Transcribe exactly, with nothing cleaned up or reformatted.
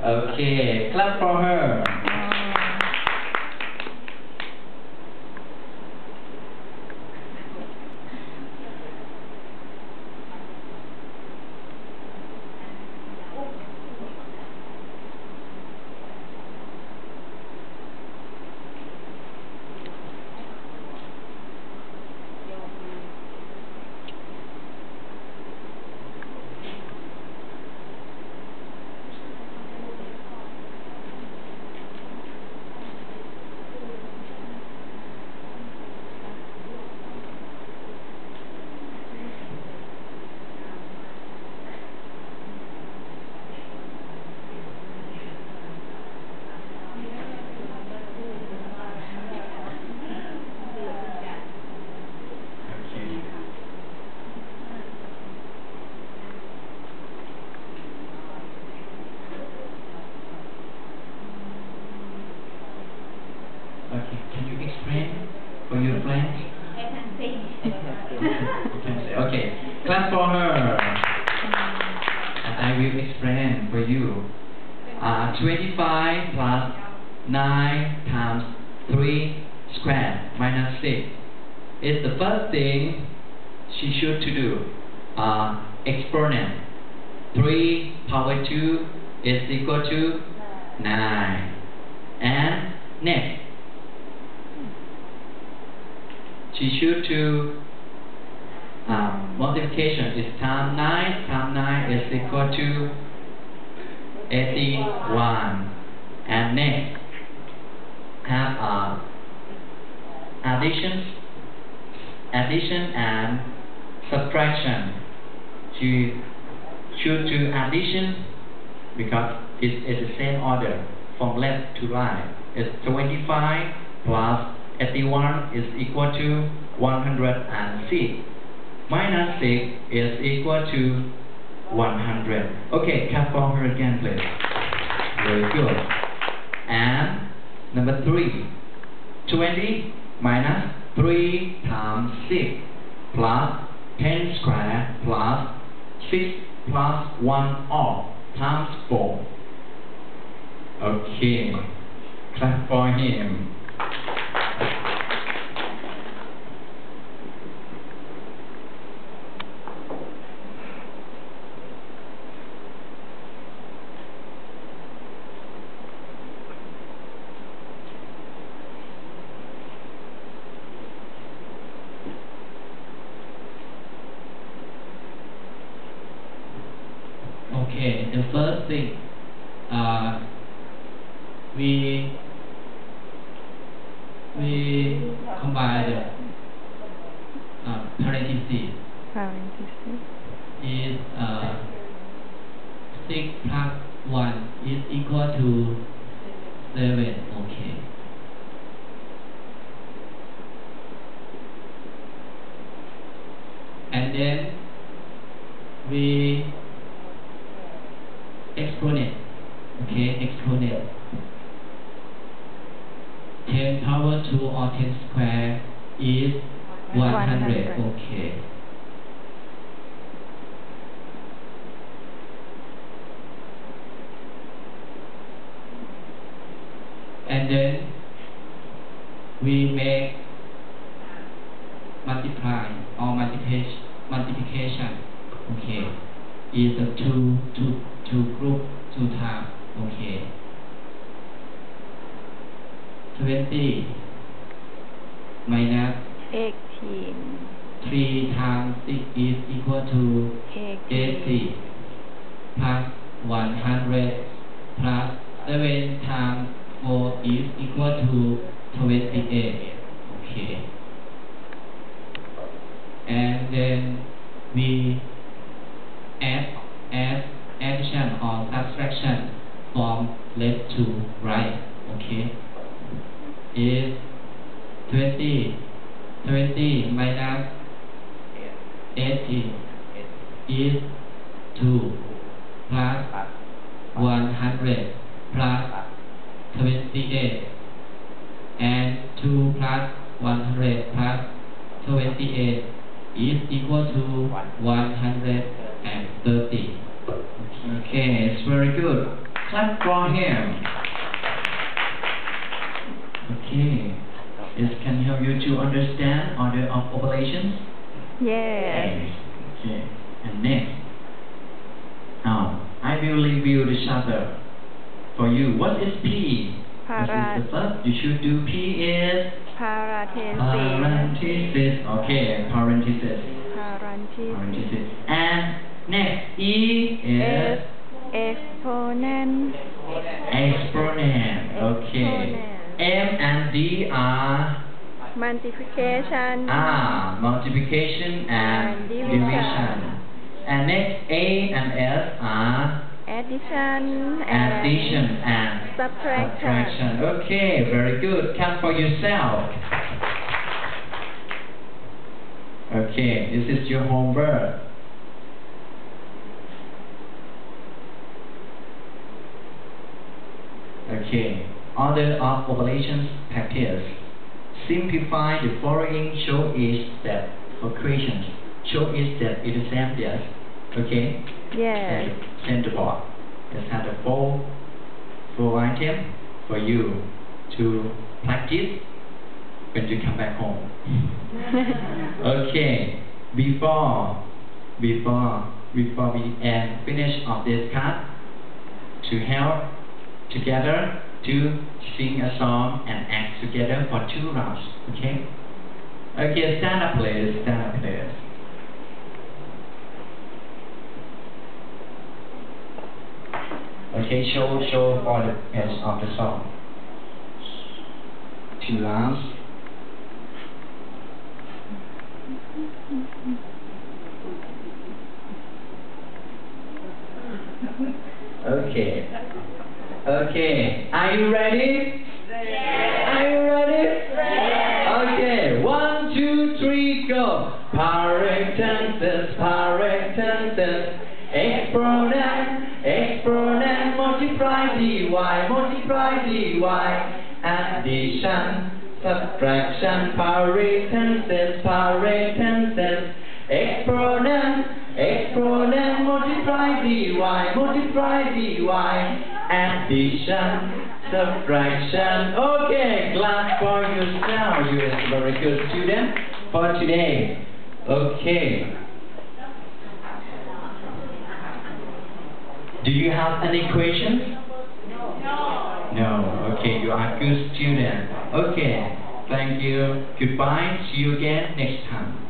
Okay, clap for her. Okay, can you explain for your friends? I can say. You can say, okay, clap for her. And I will explain for you. Uh, twenty-five plus nine times three squared minus six is the first thing she should to do. Uh, exponent. three power two is equal to nine. And next, she should to uh, multiplication is times nine times nine is equal to eighty-one. And next, have uh, addition, addition and subtraction. She should do addition because it is the same order from left to right. It's twenty-five plus eighty-one is equal to one hundred six. Minus six is equal to one hundred. Okay, clap for her again, please. Very good. And number three, twenty minus three times six plus ten squared plus six plus one off times four. Okay, clap for him. Okay, the first thing, uh, we we combine the uh, parentheses. Parentheses. Is uh, six plus one is equal to seven. Okay. And then we exponent. Okay, exponent. ten power two or ten square is one hundred. Okay. And then we make multiply or multiplication. Multiplication. Okay. Is the two two two group two times. Okay. Twenty minus eighteen. three times six is equal to eighty plus one hundred plus seven times four is equal to twenty-eight. Okay. And then we add add addition or subtraction from left to right. Okay. Is twenty twenty minus eighty is two plus one hundred plus twenty-eight, and two plus one hundred plus twenty-eight is equal to one hundred thirty. Okay, it's very good. Clap for him. Okay. This can help you to understand order of operations. Yes. Okay. And next, now I will review the chapter for you. What is P? Para- This is the first. You should do P is Parenthesis. parenthesis. Okay, parenthesis. Parenthesis. Parenthesis. And next, E is Exponent. exponent. Okay. Exponent. M and D are Multiplication. ah multiplication and And division. division. And next, A and S are Addition. And addition and subtraction. subtraction. Okay, very good. Count for yourself. Okay, this is your homework. Okay, order of operations practice. Simplify the following show each step for questions. Show each step in the same yes. Okay? Yes. Send the board. Let's have a four, four item for you to practice when you come back home. Okay. Before, before, before we end, finish of this class, to help together to sing a song and act together for two rounds. Okay? Okay, stand up please, stand up please. Okay, show show all the parts of the song. Two rounds. Okay. Okay. Are you ready? Yes. Are you ready? Yes. Okay. One, two, three, go. Parenthesis, parenthesis. Exponent, exponent, multiply dy, multiply dy. Addition, subtraction, parenthesis, parenthesis. Exponent, exponent, multiply dy, multiply dy. Addition, subtraction. Okay, clap for yourself. You are a very good student for today. Okay. Do you have any questions? No. No. Okay, you are a good student. Okay. Thank you. Goodbye. See you again next time.